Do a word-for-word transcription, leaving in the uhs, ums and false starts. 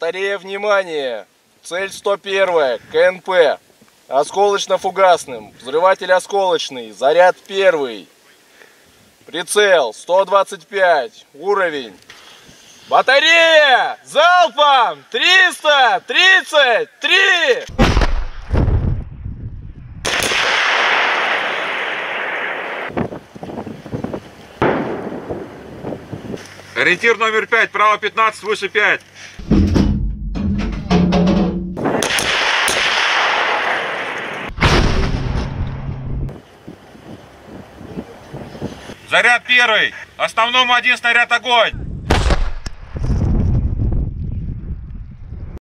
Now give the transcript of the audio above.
Батарея, внимание! Цель сто первая, КНП. Осколочно-фугасным. Взрыватель осколочный. Заряд первый. Прицел сто двадцать пять. Уровень. Батарея! Залпом! триста тридцать три! Ориентир номер пять, право пятнадцать, выше пять. Заряд первый. Основному один снаряд, огонь.